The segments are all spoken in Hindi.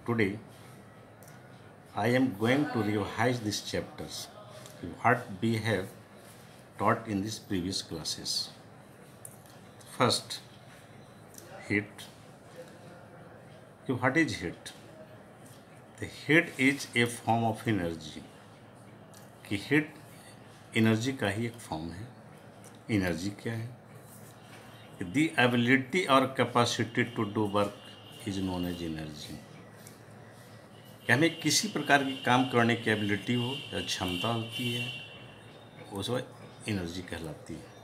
Today, I am going to revise these chapters, what we have taught in these previous classes. First, heat. What is heat? The heat is a form of energy. कि heat एनर्जी का ही एक फॉर्म है. एनर्जी क्या है? The ability or capacity to do work is known as energy. कि हमें किसी प्रकार की काम करने की एबिलिटी हो या क्षमता होती है, उस वक्त एनर्जी कहलाती है.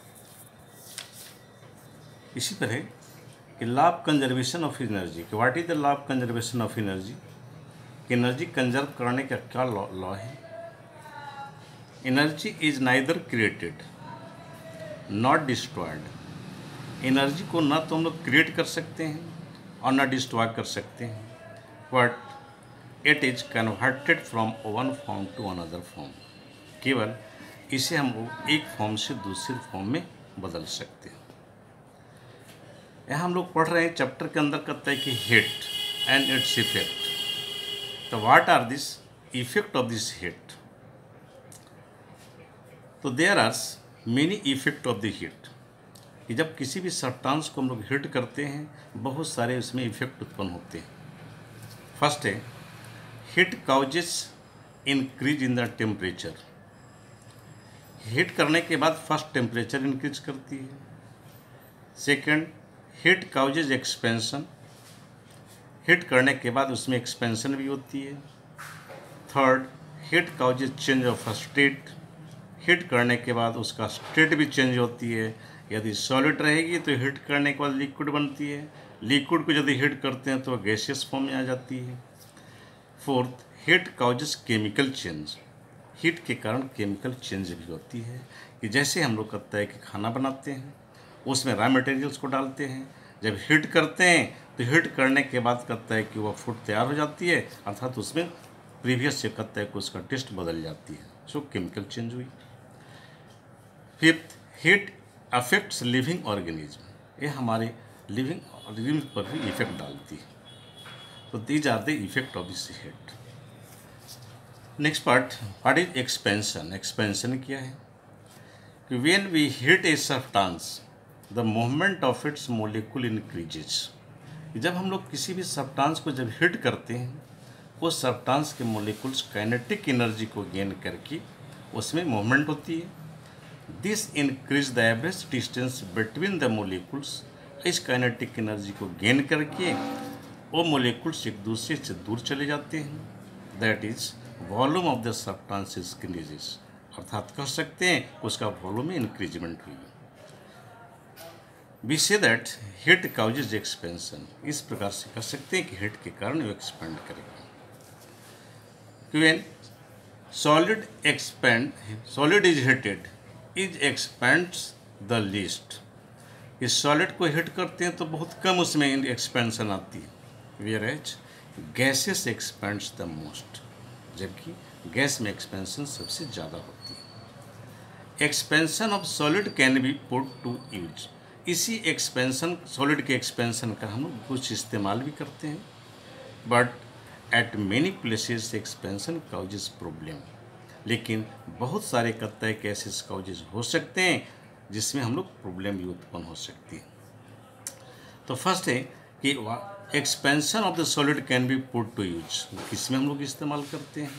इसी तरह कि law of conservation of energy. कि what is the law of conservation of energy? कि एनर्जी कंजर्व करने का क्या लॉ है? Energy is neither created not destroyed. Energy को ना तो हम लोग क्रिएट कर सकते हैं और ना डिस्ट्रॉय कर सकते हैं, but it is converted from one form to another form. केवल इसे हम लोग एक फॉर्म से दूसरे फॉर्म में बदल सकते हैं. यहाँ हम लोग पढ़ रहे हैं चैप्टर के अंदर कहता है कि हीट एंड इट्स इफेक्ट. तो what are this effect of this heat? तो there are many effect of the heat. कि जब किसी भी सब्सटेंस को हम लोग हीट करते हैं, बहुत सारे उसमें इफेक्ट उत्पन्न होते हैं. फर्स्ट है, heat causes increase in the temperature. Heat करने के बाद फर्स्ट टेम्परेचर इंक्रीज करती है. Second, heat causes expansion. Heat करने के बाद उसमें एक्सपेंशन भी होती है. Third, heat causes change of state. Heat करने के बाद उसका स्टेट भी चेंज होती है. यदि सॉलिड रहेगी तो हीट करने के बाद लिक्विड बनती है. लिक्विड को यदि हीट करते हैं तो गैसियस फॉर्म में आ जाती है. Fourth, heat causes chemical change. Heat के कारण केमिकल चेंज भी होती है. कि जैसे हम लोग कहते हैं कि खाना बनाते हैं, उसमें रॉ मटेरियल्स को डालते हैं, जब हीट करते हैं तो हीट करने के बाद कहता है कि वह फूड तैयार हो जाती है, अर्थात उसमें प्रीवियस से कहता है कि उसका टेस्ट बदल जाती है. सो केमिकल चेंज हुई. Fifth, heat affects living organism. ये हमारे लिविंग ऑर्गेनिज्म पर भी इफेक्ट डालती है. तो these are the effect of this heat. Next part, what is expansion? Expansion क्या है? कि when we heat a substance the movement of its molecule increases. जब हम लोग किसी भी सब्सटेंस को जब हीट करते हैं, उस सब्सटेंस के मोलिक्यूल्स काइनेटिक एनर्जी को गेन करके उसमें मूवमेंट होती है. This increase the average distance between the molecules. इस काइनेटिक एनर्जी को गेन करके वो मोलिक्यूल्स एक दूसरे से दूर चले जाते हैं. That is volume of the substance increases. अर्थात कह सकते हैं उसका वॉल्यूम में इंक्रीजमेंट हुई. We say that heat causes expansion. इस प्रकार से कह सकते हैं कि हीट के कारण वो एक्सपेंड करेगा. When solid is heated is expands the least. इस सॉलिड को हीट करते हैं तो बहुत कम उसमें एक्सपेंशन आती है. Whereas gases expands the most. जबकि गैस में एक्सपेंशन सबसे ज़्यादा होती है. Expansion of solid can be put to use. इसी एक्सपेंशन, सॉलिड के एक्सपेंशन का हम लोग कुछ इस्तेमाल भी करते हैं, but at many places expansion causes problem. लेकिन बहुत सारे कत्ते केसेस काउजेस हो सकते हैं जिसमें हम लोग प्रॉब्लम भी उत्पन्न हो सकती है. तो फर्स्ट है कि expansion of the solid can be put to use. किसमें हम लोग इस्तेमाल करते हैं?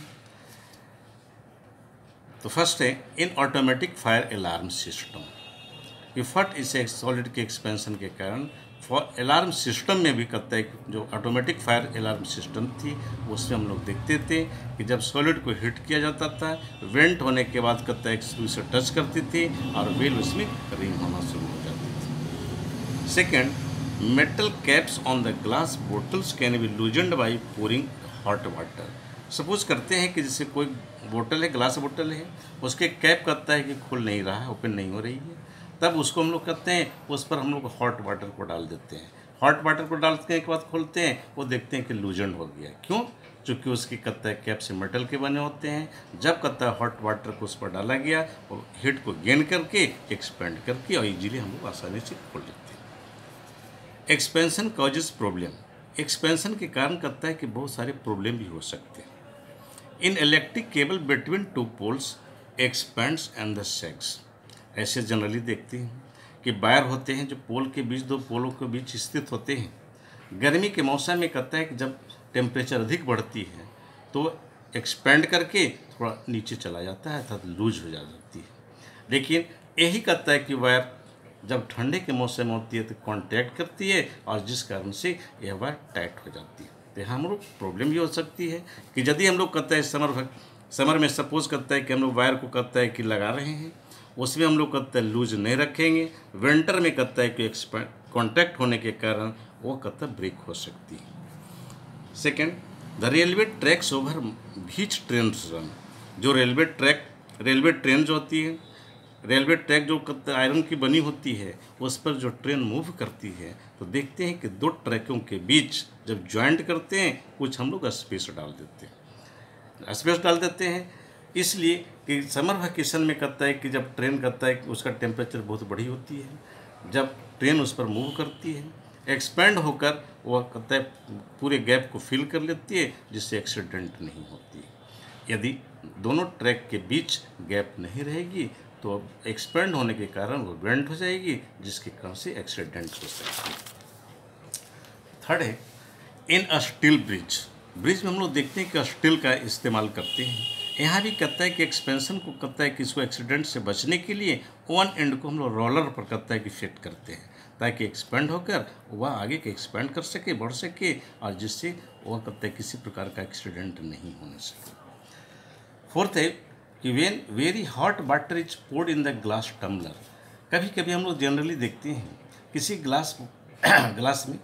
तो फर्स्ट है in automatic fire alarm system. ये फट इस सॉलिड के एक्सपेंशन के कारण अलार्म सिस्टम में भी कहता है जो ऑटोमेटिक फायर अलार्म सिस्टम थी, उसमें हम लोग देखते थे कि जब सॉलिड को हीट किया जाता था, वेंट होने के बाद कहता है सुई से टच करती थी और वेल उसमें रिंग होना शुरू हो जाती थी. Second, metal caps on the glass bottles can be loosened by pouring hot water. Suppose करते हैं कि जैसे कोई बोतल है, ग्लास बोतल है, उसके कैप कहता है कि खुल नहीं रहा है, ओपन नहीं हो रही है, तब उसको हम लोग कहते हैं उस पर हम लोग हॉट वाटर को डाल देते हैं. हॉट वाटर को डालने के बाद खोलते हैं, वो देखते हैं कि लूजन हो गया. क्यों? चूँकि उसकी कत्ता कैप से मेटल के बने होते हैं. जब कत्ता हॉट वाटर को उस पर डाला गया और हीट को गेन करके एक्सपेंड करके और इजीली हम लोग आसानी से खोल लेते हैं. Expansion causes problem. एक्सपेंशन के कारण करता है कि बहुत सारे प्रॉब्लम भी हो सकते हैं। In electric cable between two poles expands and the sags. ऐसे जनरली देखते हैं कि वायर होते हैं जो पोल के बीच, दो पोलों के बीच स्थित होते हैं। गर्मी के मौसम में कहता है कि जब टेम्परेचर अधिक बढ़ती है तो एक्सपेंड करके थोड़ा नीचे चला जाता है अर्थात लूज हो जाती है। लेकिन यही कहता है कि वायर जब ठंडे के मौसम में होती है तो कॉन्टैक्ट करती है और जिस कारण से यह वायर टाइट हो जाती है। तो यहाँ हम लोग प्रॉब्लम भी हो सकती है कि यदि हम लोग कहता है समर में सपोज करता है कि हम लोग वायर को कहता है कि लगा रहे हैं, उसमें हम लोग कहता है लूज नहीं रखेंगे। विंटर में कहता है कि एक्सपेंड कॉन्टैक्ट होने के कारण वो कहता है ब्रेक हो सकती है। Second, the railway tracks over which train run. जो रेलवे ट्रेन जो होती है, रेलवे ट्रैक जो आयरन की बनी होती है उस पर जो ट्रेन मूव करती है तो देखते हैं कि दो ट्रैकों के बीच जब ज्वाइंट करते हैं कुछ हम लोग स्पेस डाल देते हैं इसलिए कि समर वेकेशन में कहता है कि जब ट्रेन कहता है कि उसका टेम्परेचर बहुत बड़ी होती है, जब ट्रेन उस पर मूव करती है एक्सपेंड होकर वह कहता है पूरे गैप को फिल कर लेती है जिससे एक्सीडेंट नहीं होती। यदि दोनों ट्रैक के बीच गैप नहीं रहेगी तो एक्सपेंड होने के कारण वो बेंड हो जाएगी जिसके कारण से एक्सीडेंट हो सकती है। थर्ड है, इन अ स्टील ब्रिज में हम लोग देखते हैं कि स्टील का इस्तेमाल करते हैं। यहाँ भी कहता है कि एक्सपेंशन को कहता है कि इसको एक्सीडेंट से बचने के लिए वन एंड को हम लोग रोलर पर कहता है कि फिट करते हैं ताकि एक्सपेंड होकर वह आगे के एक्सपेंड कर सके, बढ़ सके और जिससे वह कहता है किसी प्रकार का एक्सीडेंट नहीं होने सके। फोर्थ है कि when very hot water is poured in the glass tumbler. कभी कभी हम लोग जनरली देखते हैं किसी ग्लास में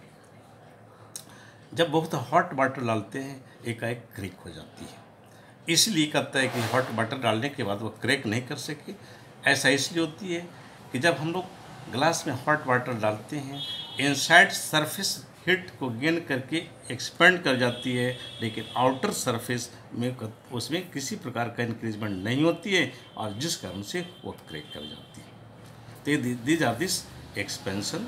जब बहुत हॉट वाटर डालते हैं एकाएक क्रैक हो जाती है। इसलिए कहता है कि हॉट वाटर डालने के बाद वह क्रैक नहीं कर सके। ऐसा इसलिए होती है कि जब हम लोग ग्लास में हॉट वाटर डालते हैं इनसाइड सरफेस हीट को गेन करके एक्सपेंड कर जाती है, लेकिन आउटर सरफेस में उसमें किसी प्रकार का इंक्रीजमेंट नहीं होती है और जिस कारण से वो क्रैक कर जाती है। तो these are this expansion,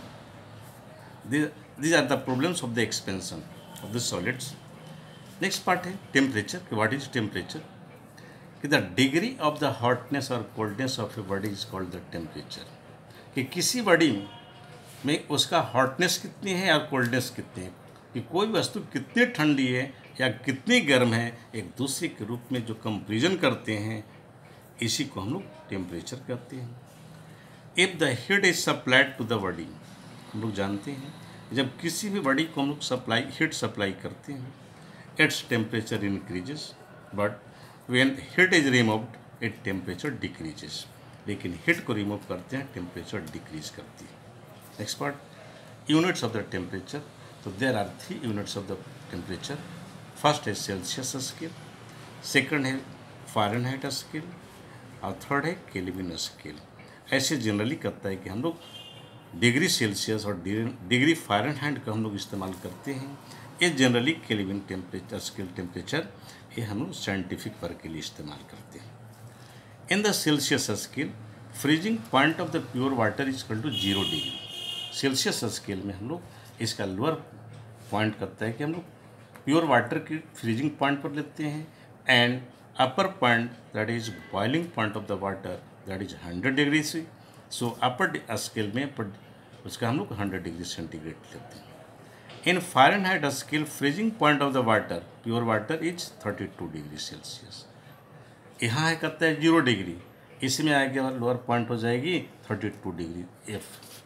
these are the problems of the expansion of the solids. Next part है temperature. What is temperature? कि the degree of the hotness or coldness of a body is called the temperature. कि किसी बॉडी में उसका हॉटनेस कितनी है और कोल्डनेस कितनी है, कि कोई वस्तु कितनी ठंडी है या कितनी गर्म है एक दूसरे के रूप में जो कंपेरिजन करते हैं इसी को हम लोग टेम्परेचर कहते हैं। If the heat is supplied to the body, हम लोग जानते हैं जब किसी भी बॉडी को हम लोग हीट सप्लाई करते हैं its temperature increases, but when heat is removed it temperature decreases. लेकिन हीट को रिमूव करते हैं टेम्परेचर डिक्रीज करती है। Next part, units of the temperature. तो there are 3 units of the temperature. First है सेल्सियस स्केल, सेकंड है फ़ारेनहाइट स्केल और थर्ड है केल्विन स्केल। ऐसे जनरली कहता है कि हम लोग डिग्री सेल्सियस और डिग्री फ़ारेनहाइट का हम लोग इस्तेमाल करते हैं। ये generally Kelvin temperature scale temperature ये हम लोग साइंटिफिक वर्क के लिए इस्तेमाल करते हैं। In the Celsius scale freezing point of the pure water is equal to 0 degree. Celsius scale में हम लोग इसका लोअर पॉइंट करता है कि हम लोग प्योर वाटर की फ्रीजिंग पॉइंट पर लेते हैं and upper point that is boiling point of the water that is 100 degree से। सो अपर स्केल में उसका हम लोग 100 डिग्री सेंटीग्रेड लेते हैं। In Fahrenheit scale freezing point of the water pure water is 32 degree Celsius. यहाँ है कहता है 0 डिग्री, इसमें आगे और लोअर पॉइंट हो जाएगी 32 degree F,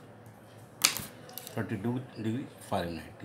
32 degree Fahrenheit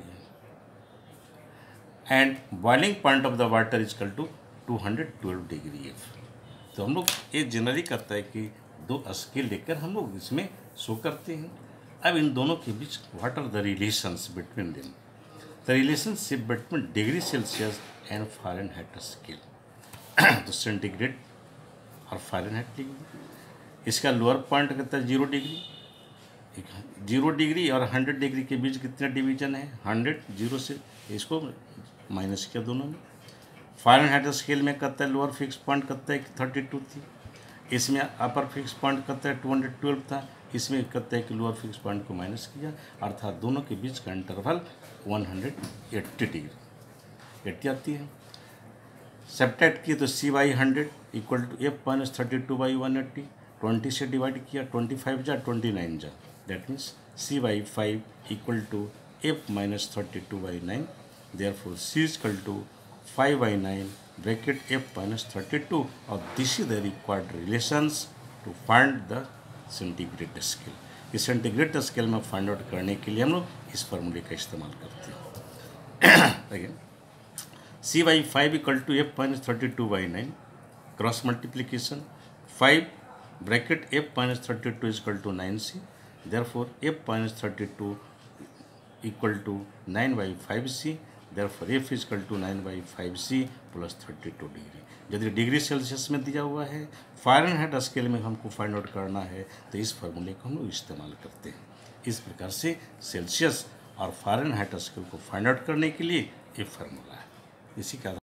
and boiling point of the water is equal to 212 degree F. तो हम लोग ये जनरली कहता है कि 2 स्केल लेकर हम लोग इसमें शो करते हैं। अब इन दोनों के बीच what are the relations between them? The relationship between degree Celsius and Fahrenheit scale. तो सेंटीग्रेड और फ़ारेनहाइट डिग्री, इसका लोअर पॉइंट कहता है 0 डिग्री। 0 डिग्री और 100 डिग्री के बीच कितना डिवीजन है? 100, 0 से इसको माइनस किया दोनों में। फ़ारेनहाइट स्केल में कहता है लोअर फिक्स पॉइंट कहता है 32 थी, इसमें अपर फिक्स पॉइंट कहता है 212 था, इसमें कहते हैं कि लोअर फिक्स पॉइंट को माइनस किया, अर्थात दोनों के बीच का इंटरवल 180 डिग्री 80 आती है। सब्ट्रैक्ट किए तो CY100 equal to F minus 32/180, 20 से डिवाइड किया, 25 जा 29 जा, that means CY5 equal to F minus 32/9, therefore C is equal to 5/9 bracket F minus 32, और this is the required relations to find the centigrade scale. इस सेंटीग्रेड स्केल में फाइंड आउट करने के लिए हम लोग इस फार्मूले का इस्तेमाल करते हैं। Again CY5 equal to F minus 32/9, cross multiplication 5 bracket F minus 32 is equal to 9C, therefore F minus 32 equal to 9/5C, therefore F is equal to 9/5C plus 32 degree. यदि डिग्री सेल्सियस में दिया हुआ है, फ़ारेनहाइट स्केल में हमको फाइंड आउट करना है, तो इस फार्मूले को हम लोग इस्तेमाल करते हैं। इस प्रकार से सेल्सियस और फ़ारेनहाइट स्केल को फाइंड आउट करने के लिए ये फार्मूला है। इसी का